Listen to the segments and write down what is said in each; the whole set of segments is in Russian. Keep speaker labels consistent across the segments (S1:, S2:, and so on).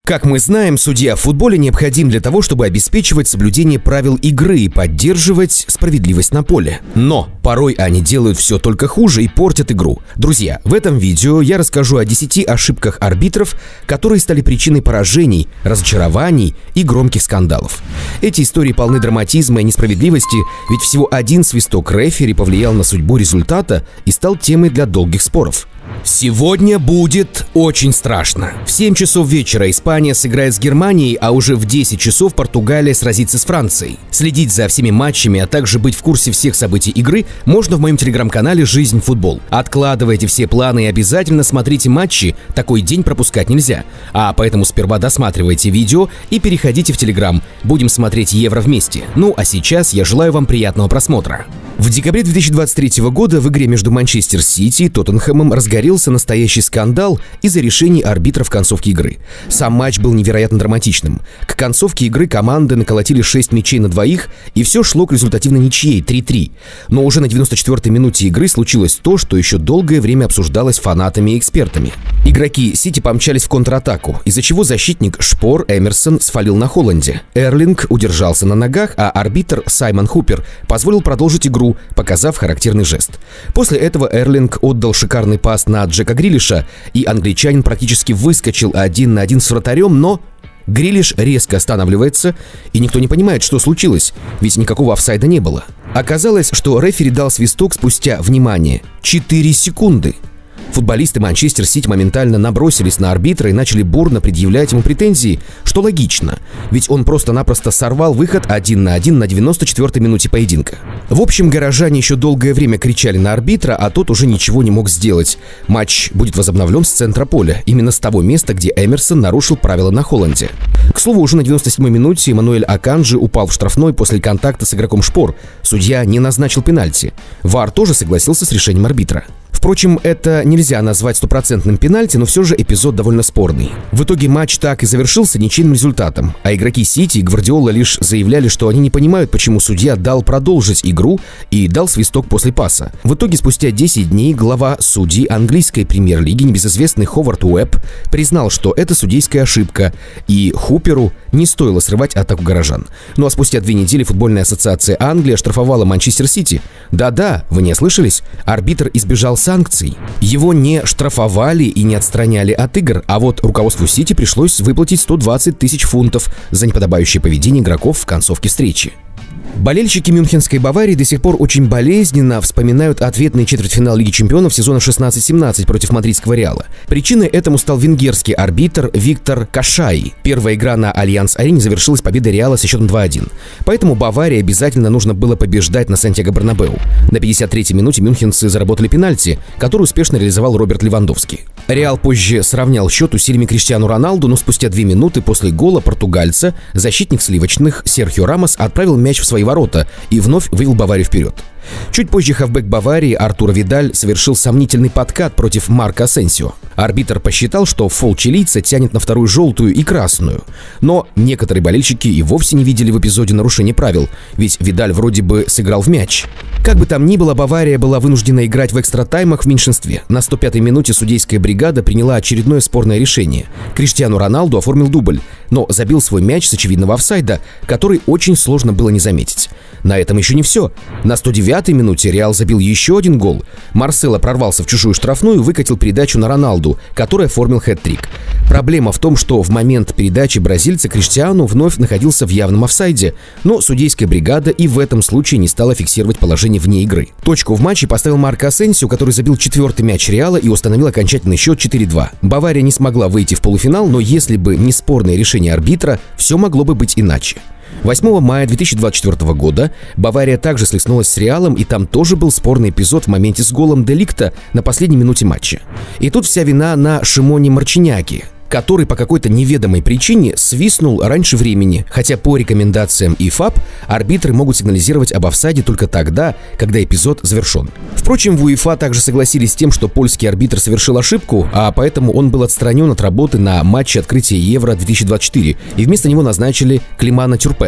S1: Как мы знаем, судья в футболе необходим для того, чтобы обеспечивать соблюдение правил игры и поддерживать справедливость на поле. Но порой они делают все только хуже и портят игру. Друзья, в этом видео я расскажу о 10 ошибках арбитров, которые стали причиной поражений, разочарований и громких скандалов. Эти истории полны драматизма и несправедливости, ведь всего один свисток рефери повлиял на судьбу результата и стал темой для долгих споров. Сегодня будет очень страшно. В 7 часов вечера Испания сыграет с Германией, а уже в 10 часов Португалия сразится с Францией. Следить за всеми матчами, а также быть в курсе всех событий игры можно в моем телеграм-канале «Жизнь футбол». Откладывайте все планы и обязательно смотрите матчи, такой день пропускать нельзя. А поэтому сперва досматривайте видео и переходите в телеграм. Будем смотреть Евро вместе. Ну а сейчас я желаю вам приятного просмотра. В декабре 2023 года в игре между Манчестер Сити и Тоттенхэмом разгорелся настоящий скандал из-за решений арбитра в концовке игры. Сам матч был невероятно драматичным. К концовке игры команды наколотили 6 мячей на двоих, и все шло к результативной ничьей 3-3. Но уже на 94-й минуте игры случилось то, что еще долгое время обсуждалось фанатами и экспертами. Игроки Сити помчались в контратаку, из-за чего защитник Шпор Эмерсон сфалил на Холланде. Эрлинг удержался на ногах, а арбитр Саймон Хупер позволил продолжить игру, показав характерный жест. После этого Эрлинг отдал шикарный пас на Джека Грилиша, и англичанин практически выскочил 1 на 1 с вратарем, но Грилиш резко останавливается, и никто не понимает, что случилось, ведь никакого офсайда не было. Оказалось, что рефери дал свисток спустя, внимание, 4 секунды. Футболисты Манчестер Сити моментально набросились на арбитра и начали бурно предъявлять ему претензии, что логично, ведь он просто-напросто сорвал выход 1 на 1 на 94-й минуте поединка. В общем, горожане еще долгое время кричали на арбитра, а тот уже ничего не мог сделать. Матч будет возобновлен с центра поля, именно с того места, где Эмерсон нарушил правила на Холланде. К слову, уже на 97-й минуте Эммануэль Аканджи упал в штрафной после контакта с игроком Шпор. Судья не назначил пенальти. ВАР тоже согласился с решением арбитра. Впрочем, это нельзя назвать стопроцентным пенальти, но все же эпизод довольно спорный. В итоге матч так и завершился ничейным результатом, а игроки Сити и Гвардиола лишь заявляли, что они не понимают, почему судья дал продолжить игру и дал свисток после паса. В итоге, спустя 10 дней глава судей английской премьер-лиги, небезызвестный Ховард Уэбб, признал, что это судейская ошибка, и Хуперу не стоило срывать атаку горожан. Ну а спустя 2 недели футбольная ассоциация Англии оштрафовала Манчестер Сити. Да-да, вы не ослышались, арбитр избежал санкций. Его не штрафовали и не отстраняли от игр, а вот руководству Сити пришлось выплатить 120 тысяч фунтов за неподобающее поведение игроков в концовке встречи. Болельщики Мюнхенской Баварии до сих пор очень болезненно вспоминают ответный четвертьфинал Лиги чемпионов сезона 16-17 против мадридского Реала. Причиной этому стал венгерский арбитр Виктор Кашай. Первая игра на Альянс-арене завершилась победой Реала со счетом 2-1. Поэтому Баварии обязательно нужно было побеждать на Сантьяго-Бернабеу. На 53-й минуте мюнхенцы заработали пенальти, который успешно реализовал Роберт Левандовский. Реал позже сравнял счет усилиями Криштиану Роналду, но спустя 2 минуты после гола португальца защитник сливочных Серхио Рамос отправил мяч в свои ворота и вновь вывел Баварию вперед. Чуть позже хавбэк Баварии Артур Видаль совершил сомнительный подкат против Марко Асенсио. Арбитр посчитал, что фол чилийца тянет на вторую желтую и красную. Но некоторые болельщики и вовсе не видели в эпизоде нарушения правил, ведь Видаль вроде бы сыграл в мяч. Как бы там ни было, Бавария была вынуждена играть в экстра-таймах в меньшинстве. На 105-й минуте судейская бригада приняла очередное спорное решение. Криштиану Роналду оформил дубль, но забил свой мяч с очевидного офсайда, который очень сложно было не заметить. На этом еще не все. На 109-й минуте Реал забил еще один гол. Марсело прорвался в чужую штрафную и выкатил передачу на Роналду, который оформил хэт-трик. Проблема в том, что в момент передачи бразильца Криштиану вновь находился в явном офсайде, но судейская бригада и в этом случае не стала фиксировать положение вне игры. Точку в матче поставил Марко Асенсио, который забил 4-й мяч Реала и установил окончательный счет 4-2. Бавария не смогла выйти в полуфинал, но если бы не спорное решение арбитра, все могло бы быть иначе. 8 мая 2024 года Бавария также слеснулась с Реалом, и там тоже был спорный эпизод в моменте с голом Де Ликта на последней минуте матча. И тут вся вина на Шимоне Марчиняки, который по какой-то неведомой причине свистнул раньше времени, хотя по рекомендациям ИФАБ арбитры могут сигнализировать об офсайде только тогда, когда эпизод завершен. Впрочем, в УЕФА также согласились с тем, что польский арбитр совершил ошибку, а поэтому он был отстранен от работы на матче открытия Евро-2024, и вместо него назначили Климана Тюрпена.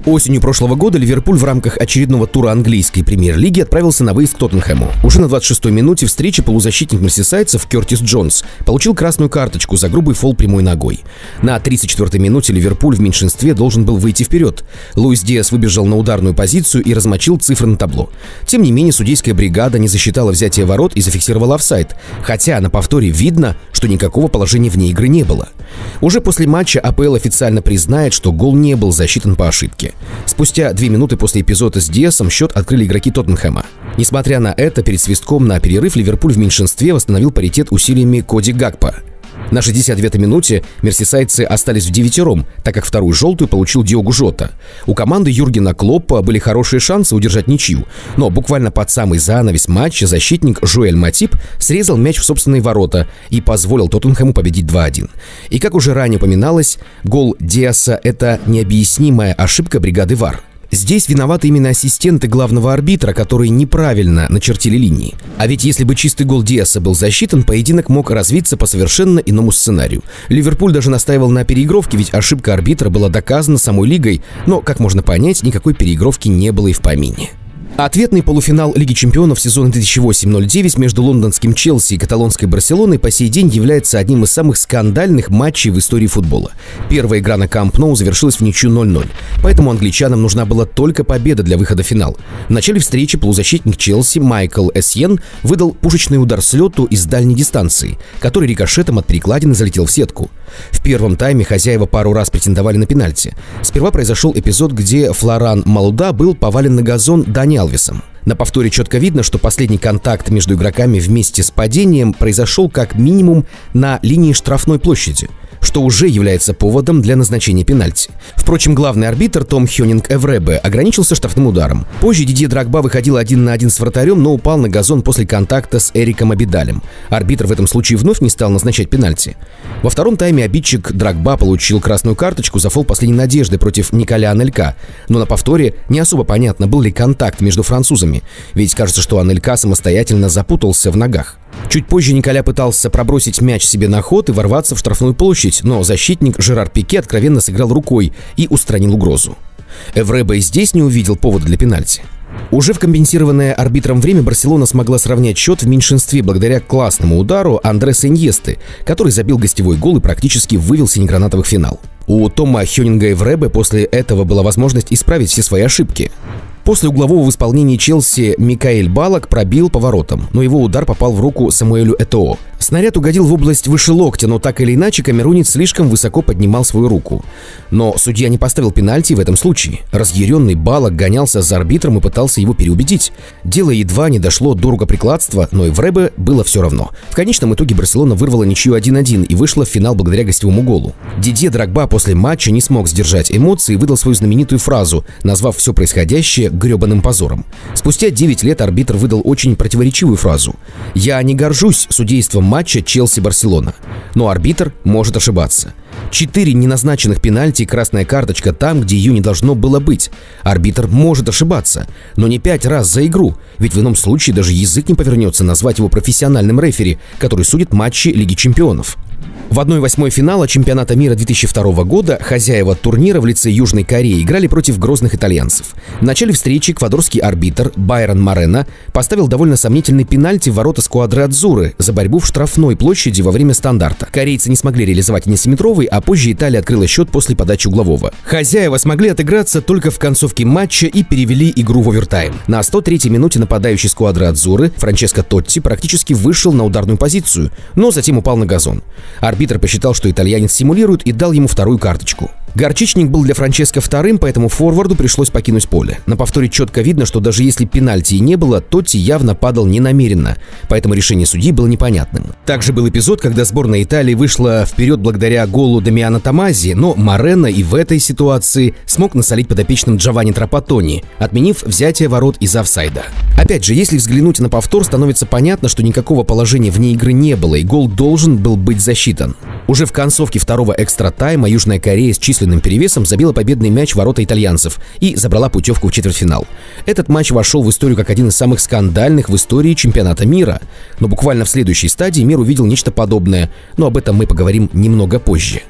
S1: Осенью прошлого года Ливерпуль в рамках очередного тура английской премьер-лиги отправился на выезд к Тоттенхэму. Уже на 26-й минуте встречи полузащитник мерсисайдцев Кертис Джонс получил красную карточку за грубый фол прямой ногой. На 34-й минуте Ливерпуль в меньшинстве должен был выйти вперед. Луис Диас выбежал на ударную позицию и размочил цифры на табло. Тем не менее, судейская бригада не засчитала взятие ворот и зафиксировала офсайд, хотя на повторе видно, что никакого положения вне игры не было. Уже после матча АПЛ официально признает, что гол не был засчитан по ошибке. Спустя 2 минуты после эпизода с Диасом счет открыли игроки Тоттенхэма. Несмотря на это, перед свистком на перерыв Ливерпуль в меньшинстве восстановил паритет усилиями Коди Гакпо. На 69-й минуте мерсисайдцы остались вдевятером, так как вторую желтую получил Диогу Жота. У команды Юргена Клоппа были хорошие шансы удержать ничью, но буквально под самый занавес матча защитник Жоэль Матип срезал мяч в собственные ворота и позволил Тоттенхэму победить 2-1. И как уже ранее упоминалось, гол Диаса – это необъяснимая ошибка бригады ВАР. Здесь виноваты именно ассистенты главного арбитра, которые неправильно начертили линии. А ведь если бы чистый гол Диаса был засчитан, поединок мог развиться по совершенно иному сценарию. Ливерпуль даже настаивал на переигровке, ведь ошибка арбитра была доказана самой лигой, но, как можно понять, никакой переигровки не было и в помине. Ответный полуфинал Лиги чемпионов сезона 2008-09 между лондонским Челси и каталонской Барселоной по сей день является одним из самых скандальных матчей в истории футбола. Первая игра на Камп Ноу завершилась в ничью 0-0, поэтому англичанам нужна была только победа для выхода в финал. В начале встречи полузащитник Челси Майкл Эссьен выдал пушечный удар с лету из дальней дистанции, который рикошетом от перекладины залетел в сетку. В первом тайме хозяева пару раз претендовали на пенальти. Сперва произошел эпизод, где Флоран Малуда был повален на газон Дани Алвесом. На повторе четко видно, что последний контакт между игроками вместе с падением произошел как минимум на линии штрафной площади, что уже является поводом для назначения пенальти. Впрочем, главный арбитр Том Хёнинг-Эвребе ограничился штрафным ударом. Позже Дидье Дрогба выходил 1 на 1 с вратарем, но упал на газон после контакта с Эриком Абидалем. Арбитр в этом случае вновь не стал назначать пенальти. Во втором тайме обидчик Дрогба получил красную карточку за фол последней надежды против Николя Анелька, но на повторе не особо понятно, был ли контакт между французами, ведь кажется, что Анелька самостоятельно запутался в ногах. Чуть позже Николя пытался пробросить мяч себе на ход и ворваться в штрафную площадь, но защитник Жерар Пике откровенно сыграл рукой и устранил угрозу. Эвребе и здесь не увидел повода для пенальти. Уже в компенсированное арбитром время Барселона смогла сравнять счет в меньшинстве благодаря классному удару Андреса Иньесты, который забил гостевой гол и практически вывел синегранатовых в финал. У Тома Хёнинга-Эвребе после этого была возможность исправить все свои ошибки. После углового в исполнении Челси Микаэль Балак пробил по воротам, но его удар попал в руку Самуэлю Этоо. Снаряд угодил в область выше локтя, но так или иначе камерунец слишком высоко поднимал свою руку. Но судья не поставил пенальти в этом случае. Разъяренный Балак гонялся за арбитром и пытался его переубедить. Дело едва не дошло до рукоприкладства, но Эвребе было все равно. В конечном итоге Барселона вырвала ничью 1-1 и вышла в финал благодаря гостевому голу. Дидье Дрогба после матча не смог сдержать эмоции и выдал свою знаменитую фразу, назвав все происходящее гребаным позором. Спустя 9 лет арбитр выдал очень противоречивую фразу: «Я не горжусь судейством матча Челси-Барселона». Но арбитр может ошибаться. 4 неназначенных пенальти и красная карточка там, где ее не должно было быть. Арбитр может ошибаться, но не 5 раз за игру, ведь в ином случае даже язык не повернется назвать его профессиональным рефери, который судит матчи Лиги чемпионов. В 1/8 финала чемпионата мира 2002 года хозяева турнира в лице Южной Кореи играли против грозных итальянцев. В начале встречи эквадорский арбитр Байрон Морено поставил довольно сомнительный пенальти в ворота сквадры Адзуры за борьбу в штрафной площади во время стандарта. Корейцы не смогли реализовать несимметровый, а позже Италия открыла счет после подачи углового. Хозяева смогли отыграться только в концовке матча и перевели игру в овертайм. На 103-й минуте нападающий сквадры Адзуры Франческо Тотти практически вышел на ударную позицию, но затем упал на газон. Арбитр посчитал, что итальянец симулирует, и дал ему вторую карточку. Горчичник был для Франческо вторым, поэтому форварду пришлось покинуть поле. На повторе четко видно, что даже если пенальти и не было, Тотти явно падал ненамеренно, поэтому решение судьи было непонятным. Также был эпизод, когда сборная Италии вышла вперед благодаря голу Дамиано Томази, но Морено и в этой ситуации смог насолить подопечным Джованни Трапаттони, отменив взятие ворот из офсайда. Опять же, если взглянуть на повтор, становится понятно, что никакого положения вне игры не было, и гол должен был быть засчитан. Уже в концовке второго экстра-тайма Южная Корея с численным перевесом забила победный мяч в ворота итальянцев и забрала путевку в четвертьфинал. Этот матч вошел в историю как один из самых скандальных в истории чемпионата мира. Но буквально в следующей стадии мир увидел нечто подобное, но об этом мы поговорим немного позже.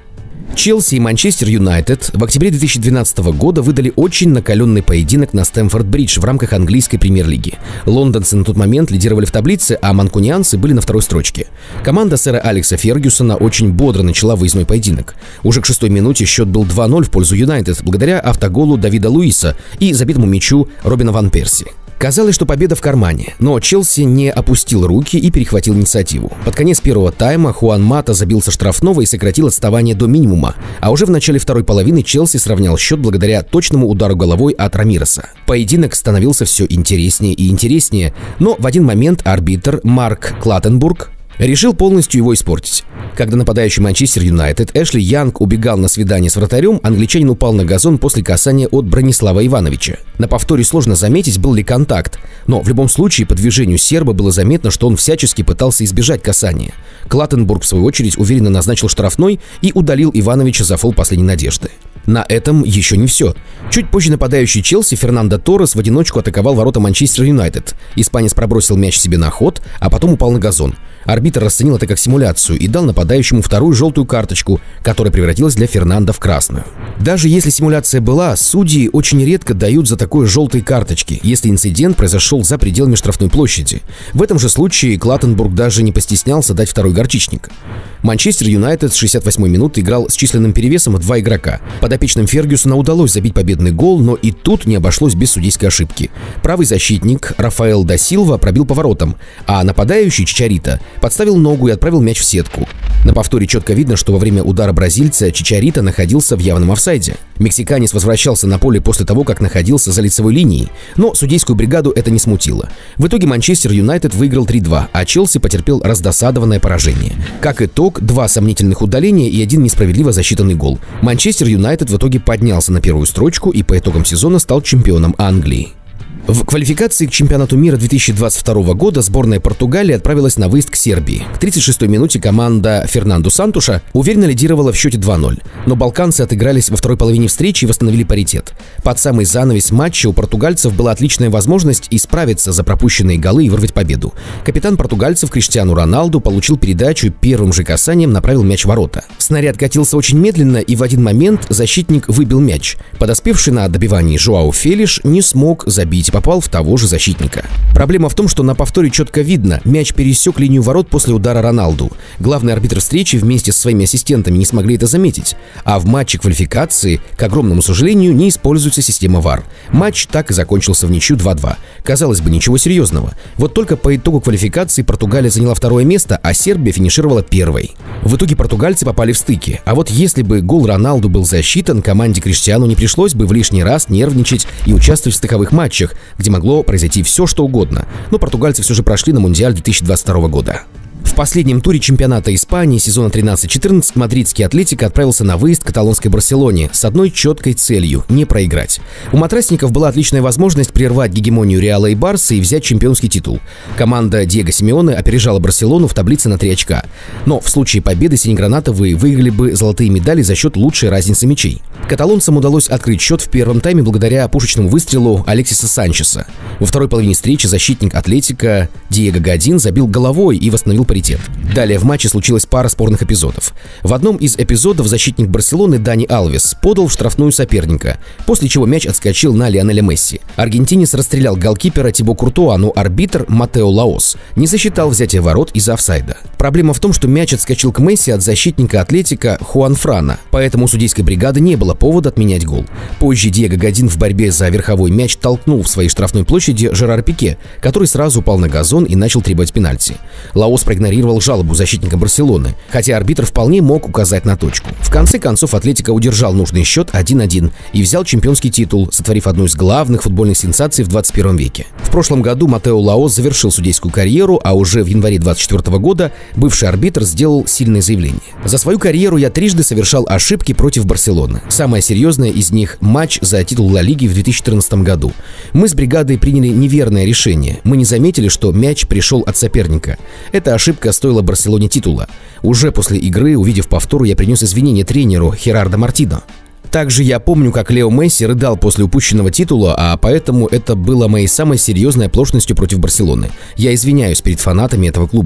S1: Челси и Манчестер Юнайтед в октябре 2012 года выдали очень накаленный поединок на Стэмфорд-Бридж в рамках английской премьер-лиги. Лондонцы на тот момент лидировали в таблице, а манкунианцы были на второй строчке. Команда сэра Алекса Фергюсона очень бодро начала выездной поединок. Уже к 6-й минуте счет был 2-0 в пользу Юнайтед благодаря автоголу Давида Луиса и забитому мячу Робина ван Перси. Казалось, что победа в кармане, но Челси не опустил руки и перехватил инициативу. Под конец первого тайма Хуан Мата забился штрафного и сократил отставание до минимума, а уже в начале второй половины Челси сравнял счет благодаря точному удару головой от Рамиреса. Поединок становился все интереснее и интереснее, но в один момент арбитр Марк Клаттенбург решил полностью его испортить. Когда нападающий Манчестер Юнайтед Эшли Янг убегал на свидание с вратарем, англичанин упал на газон после касания от Бронислава Ивановича. На повторе сложно заметить, был ли контакт, но в любом случае по движению серба было заметно, что он всячески пытался избежать касания. Клаттенбург, в свою очередь, уверенно назначил штрафной и удалил Ивановича за фол последней надежды. На этом еще не все. Чуть позже нападающий Челси Фернандо Торрес в одиночку атаковал ворота Манчестер Юнайтед. Испанец пробросил мяч себе на ход, а потом упал на газон. Арбитр расценил это как симуляцию и дал нападающему вторую желтую карточку, которая превратилась для Фернандо в красную. Даже если симуляция была, судьи очень редко дают за такое желтые карточки, если инцидент произошел за пределами штрафной площади. В этом же случае Клаттенбург даже не постеснялся дать второй горчичник. Манчестер Юнайтед с 68-й минуты играл с численным перевесом в 2 игрока. Подопечным Фергюсона удалось забить победный гол, но и тут не обошлось без судейской ошибки. Правый защитник Рафаэл да Силва пробил по воротам, а нападающий Чичарита подставил ногу и отправил мяч в сетку. На повторе четко видно, что во время удара бразильца Чичарита находился в явном офсайде. Мексиканец возвращался на поле после того, как находился за лицевой линией, но судейскую бригаду это не смутило. В итоге Манчестер Юнайтед выиграл 3-2, а Челси потерпел раздосадованное поражение. Как итог, 2 сомнительных удаления и 1 несправедливо засчитанный гол. Манчестер Юнайтед в итоге поднялся на первую строчку и по итогам сезона стал чемпионом Англии. В квалификации к чемпионату мира 2022 года сборная Португалии отправилась на выезд к Сербии. К 36-й минуте команда Фернанду Сантуша уверенно лидировала в счете 2-0, но балканцы отыгрались во второй половине встречи и восстановили паритет. Под самый занавес матча у португальцев была отличная возможность исправиться за пропущенные голы и вырвать победу. Капитан португальцев Криштиану Роналду получил передачу и первым же касанием направил мяч в ворота. Снаряд катился очень медленно, и в один момент защитник выбил мяч. Подоспевший на добивании Жоау Фелиш не смог забить, попал в того же защитника. Проблема в том, что на повторе четко видно, мяч пересек линию ворот после удара Роналду. Главный арбитр встречи вместе со своими ассистентами не смогли это заметить. А в матче квалификации, к огромному сожалению, не используется система VAR. Матч так и закончился в ничью 2-2. Казалось бы, ничего серьезного. Вот только по итогу квалификации Португалия заняла 2-е место, а Сербия финишировала 1-й. В итоге португальцы попали в стыки. А вот если бы гол Роналду был засчитан, команде Криштиану не пришлось бы в лишний раз нервничать и участвовать в стыковых матчах, где могло произойти все, что угодно. Но португальцы все же прошли на Мундиаль 2022 года. В последнем туре чемпионата Испании сезона 13-14 мадридский Атлетико отправился на выезд к каталонской Барселоне с одной четкой целью – не проиграть. У матрасников была отличная возможность прервать гегемонию Реала и Барсы и взять чемпионский титул. Команда Диего Симеоне опережала Барселону в таблице на 3 очка. Но в случае победы синегранатовые выиграли бы золотые медали за счет лучшей разницы мячей. Каталонцам удалось открыть счет в первом тайме благодаря пушечному выстрелу Алексиса Санчеса. Во второй половине встречи защитник Атлетико Диего Годин забил головой и восстановил паритет. Далее в матче случилась пара спорных эпизодов. В одном из эпизодов защитник Барселоны Дани Алвес подал в штрафную соперника, после чего мяч отскочил на Лионеля Месси. Аргентинец расстрелял голкипера Тибо Куртуа, но арбитр Матео Лаос не засчитал взятие ворот из-за офсайда. Проблема в том, что мяч отскочил к Месси от защитника Атлетико Хуан Франа, поэтому у судейской бригады не было повода отменять гол. Позже Диего Годин в борьбе за верховой мяч толкнул в своей штрафной площади Жерар Пике, который сразу упал на газон и начал требовать пенальти. Лаос проигнорировал жалобу защитника Барселоны, хотя арбитр вполне мог указать на точку. В конце концов Атлетико удержал нужный счет 1-1 и взял чемпионский титул, сотворив одну из главных футбольных сенсаций в 21 веке. В прошлом году Матео Лаос завершил судейскую карьеру, а уже в январе 2024 года бывший арбитр сделал сильное заявление. «За свою карьеру я трижды совершал ошибки против Барселоны. Самая серьезная из них – матч за титул Ла Лиги в 2014 году. Мы с бригадой приняли неверное решение. Мы не заметили, что мяч пришел от соперника. Эта ошибка стоила Барселоне титула. Уже после игры, увидев повтор, я принес извинения тренеру Херардо Мартино. Также я помню, как Лео Месси рыдал после упущенного титула, а поэтому это было моей самой серьезной оплошностью против Барселоны. Я извиняюсь перед фанатами этого клуба».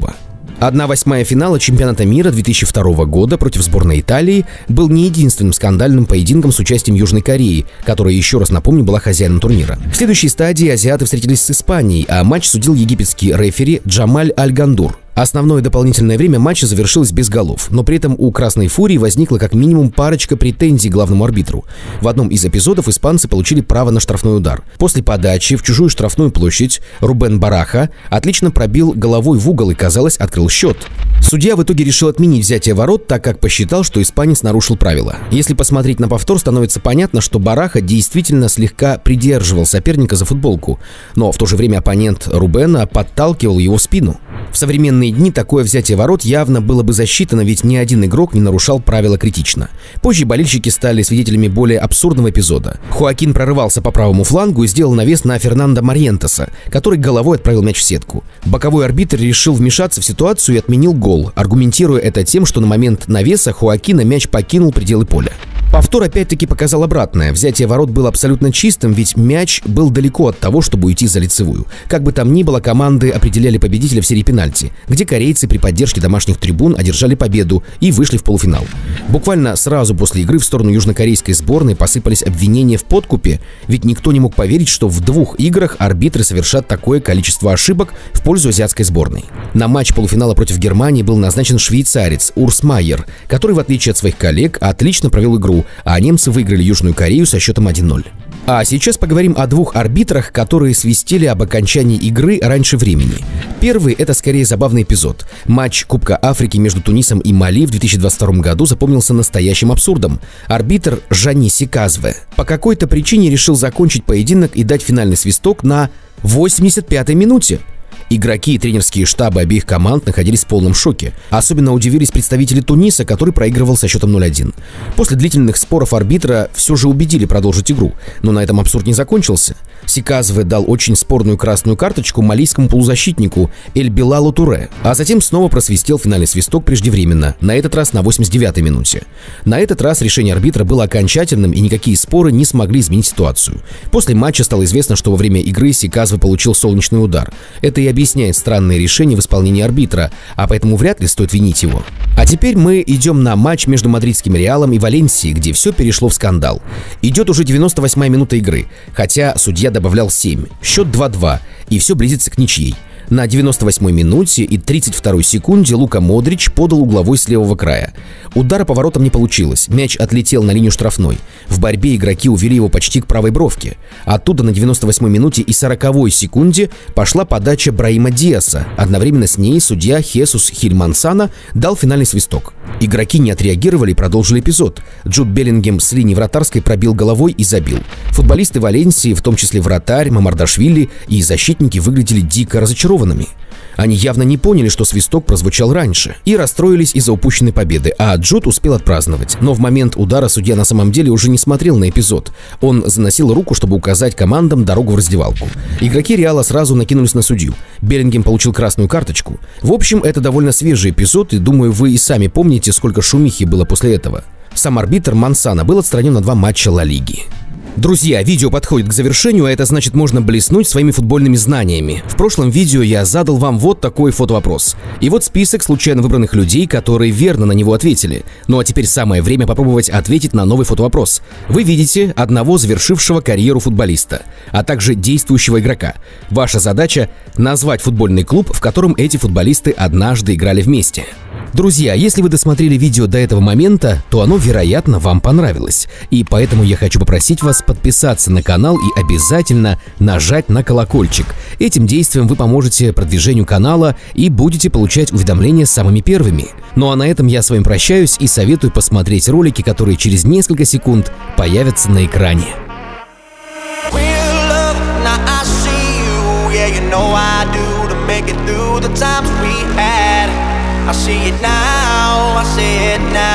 S1: 1/8 финала чемпионата мира 2002 года против сборной Италии был не единственным скандальным поединком с участием Южной Кореи, которая, еще раз напомню, была хозяином турнира. В следующей стадии азиаты встретились с Испанией, а матч судил египетский рефери Джамаль Аль-Гандур. Основное дополнительное время матча завершилось без голов, но при этом у «Красной Фурии» возникла как минимум парочка претензий к главному арбитру. В одном из эпизодов испанцы получили право на штрафной удар. После подачи в чужую штрафную площадь Рубен Бараха отлично пробил головой в угол и, казалось, открыл счет. Судья в итоге решил отменить взятие ворот, так как посчитал, что испанец нарушил правила. Если посмотреть на повтор, становится понятно, что Бараха действительно слегка придерживал соперника за футболку, но в то же время оппонент Рубена подталкивал его в спину. В современные дни такое взятие ворот явно было бы засчитано, ведь ни один игрок не нарушал правила критично. Позже болельщики стали свидетелями более абсурдного эпизода. Хоакин прорывался по правому флангу и сделал навес на Фернандо Морьентеса, который головой отправил мяч в сетку. Боковой арбитр решил вмешаться в ситуацию и отменил гол, аргументируя это тем, что на момент навеса Хоакина мяч покинул пределы поля. Повтор опять-таки показал обратное. Взятие ворот было абсолютно чистым, ведь мяч был далеко от того, чтобы уйти за лицевую. Как бы там ни было, команды определяли победителя в серии пенальти, где корейцы при поддержке домашних трибун одержали победу и вышли в полуфинал. Буквально сразу после игры в сторону южнокорейской сборной посыпались обвинения в подкупе, ведь никто не мог поверить, что в 2 играх арбитры совершат такое количество ошибок в пользу азиатской сборной. На матч полуфинала против Германии был назначен швейцарец Урс Майер, который, в отличие от своих коллег, отлично провел игру, а немцы выиграли Южную Корею со счетом 1-0. А сейчас поговорим о 2 арбитрах, которые свистели об окончании игры раньше времени. Первый – это скорее забавный эпизод. Матч Кубка Африки между Тунисом и Мали в 2022 году запомнился настоящим абсурдом. Арбитр Жани Сиказве по какой-то причине решил закончить поединок и дать финальный свисток на 85-й минуте. Игроки и тренерские штабы обеих команд находились в полном шоке. Особенно удивились представители Туниса, который проигрывал со счетом 0-1. После длительных споров арбитра все же убедили продолжить игру, но на этом абсурд не закончился. Сиказве дал очень спорную красную карточку малийскому полузащитнику Эль-Билалу Туре, а затем снова просвистел финальный свисток преждевременно, на этот раз на 89-й минуте. На этот раз решение арбитра было окончательным, и никакие споры не смогли изменить ситуацию. После матча стало известно, что во время игры Сиказве получил солнечный удар. Это и объясняет странные решения в исполнении арбитра, а поэтому вряд ли стоит винить его. А теперь мы идем на матч между мадридским Реалом и Валенсией, где все перешло в скандал. Идет уже 98-я минута игры, хотя судья добавлял 7. Счет 2-2, и все близится к ничьей. На 98-й минуте и 32-й секунде Лука Модрич подал угловой с левого края. Удара по воротам не получилось, мяч отлетел на линию штрафной. В борьбе игроки увели его почти к правой бровке. Оттуда на 98-й минуте и 40-й секунде пошла подача Браима Диаса. Одновременно с ней судья Хесус Хильмансана дал финальный свисток. Игроки не отреагировали и продолжили эпизод. Джуд Беллингем с линии вратарской пробил головой и забил. Футболисты Валенсии, в том числе вратарь, Мамардашвили и защитники, выглядели дико разочарованными. Они явно не поняли, что свисток прозвучал раньше, и расстроились из-за упущенной победы, а Джуд успел отпраздновать. Но в момент удара судья на самом деле уже не смотрел на эпизод. Он заносил руку, чтобы указать командам дорогу в раздевалку. Игроки Реала сразу накинулись на судью. Беллингем получил красную карточку. В общем, это довольно свежий эпизод, и думаю, вы и сами помните, сколько шумихи было после этого. Сам арбитр Мансана был отстранен на 2 матча Ла Лиги. Друзья, видео подходит к завершению, а это значит, можно блеснуть своими футбольными знаниями. В прошлом видео я задал вам вот такой фотовопрос. И вот список случайно выбранных людей, которые верно на него ответили. Ну а теперь самое время попробовать ответить на новый фотовопрос. Вы видите одного завершившего карьеру футболиста, а также действующего игрока. Ваша задача – назвать футбольный клуб, в котором эти футболисты однажды играли вместе. Друзья, если вы досмотрели видео до этого момента, то оно, вероятно, вам понравилось. И поэтому я хочу попросить вас подписаться на канал и обязательно нажать на колокольчик. Этим действием вы поможете продвижению канала и будете получать уведомления самыми первыми. Ну а на этом я с вами прощаюсь и советую посмотреть ролики, которые через несколько секунд появятся на экране. I see it now, I see it now.